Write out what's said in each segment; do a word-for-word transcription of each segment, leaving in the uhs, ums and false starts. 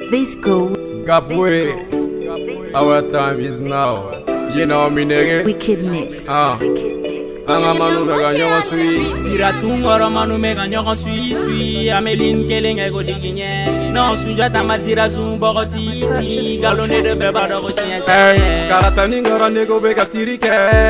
Visco. Gapwe, our time is now. You know me, nigga. Wicked Mix. Ah. Anga manu mega nyongo sui. Sira sungoro manu mega nyongo sui sui. Ameline keleng ego diginye. Non suja tamazira zumbo titi. Galone de beba do chien. Hey, karatani ngora nego bega sirike.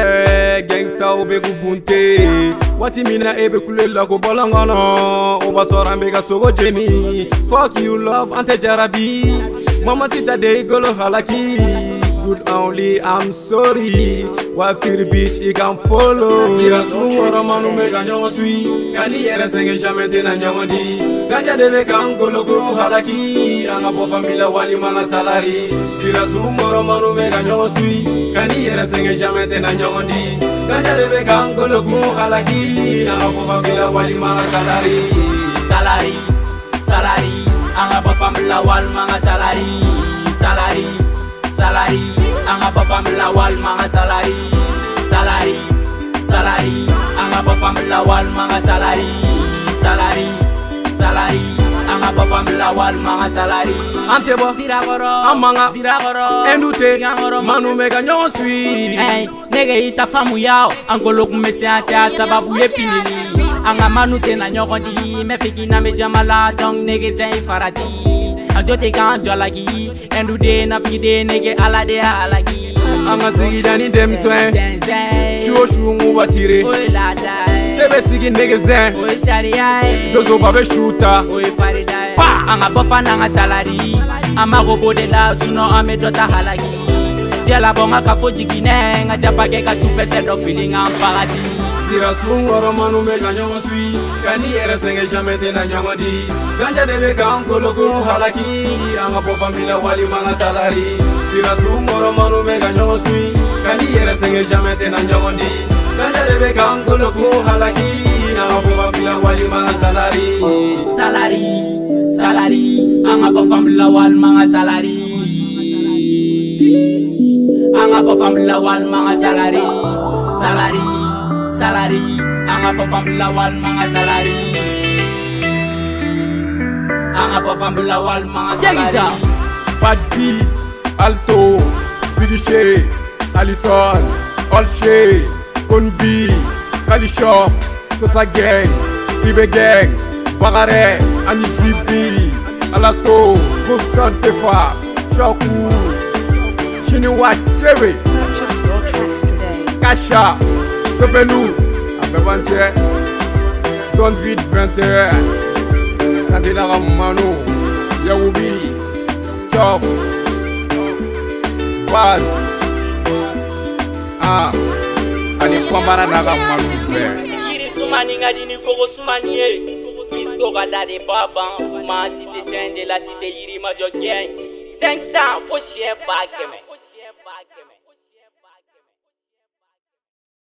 Gangsta obegu bunte. Wati mina ebe kulela ko bolangana. Oba sora mega sogo jeni. Fuck you love ante jarabi. Mama sita de golo halaki. Good only, I'm sorry. Wife see the bitch, you can follow. Sira sungoro manu mega nyongo sui. Kani yere senge jamais tena nyongo di. Ganja debe kangolo ko halaki. Anga po familia wali manga salary. Sira sungoro manu mega nyongo sui. Kani yere senge jamais tena nyongo di. Ganja debe kangolo ko halaki. Anga po familia wali manga salary. Salary, salary. Anga po familia wali manga salary. Salary. Salary, anga pa famila wal mga salary. Salary, salary, anga pa famila wal mga salary. Salary, salary, anga pa famila wal mga salary. Antebo, Siragoro, amanga, Siragoro, endute, manu mega nyongo sui. Hey, nege ita famu yao, angolo kumese asa sababu ye pinini. Anga manu tena nyoko di, me fikina me jamala dong nege zay farati. Ajote kan jolagi, endu de na fide nege alade alagi. Anga sigi dani dem swen, shuo shuo nguba tire. Oy lada, debe sigi nege zen. oy sharia, dozo babe shoota. oy farida. Pa, anga bofa nanga salary, ama gobo de la suno ame dota halagi. Jela bonga kafo jigine, nga japake ka chupe se do feeling am parati. Sira sungoro manu mega nyongo sui. Kani yere senge jamais tena nyongo di. Ganja debe kangolo ko halaki. Anga po familia wali manga salary. Sira sungoro manu mega nyongo sui. Kani yere senge jamais tena nyongo di. Ganja debe kangolo ko halaki. Anga po familia wali manga salary. Salary, salary, anga po familia wali manga salary. Anga po familia wali manga salary. Salary. Salary, anga pa famila wal mga salary. Anga pa famila wal mga salary. Bad B, Alto, Fiducie, Alison, Olshe, Konbi, Kalishop, Sosa Gang, Ibe Gang, Bagare, Ani Tribi, Alasko, Gubson Sefa, Shoku, Chiniwat, Chewe, Kasha. Topelou, après vingt-et un, soixante-huit, vingt et un, Santé Mano, Yawubi, Chop, Baz, Ah, allez, Kwambara Mano, Iri sumani ngadini kogo sumani e. Visco gada de baba, ma cité saint de la cité Iri Major Gang. cinq cents, faut chien pas que